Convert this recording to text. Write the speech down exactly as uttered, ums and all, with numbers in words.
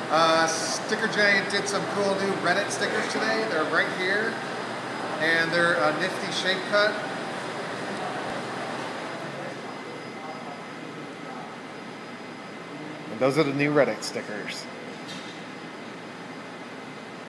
Uh, Sticker Giant did some cool new Reddit stickers today. They're right here, and they're a nifty shape cut. And those are the new Reddit stickers.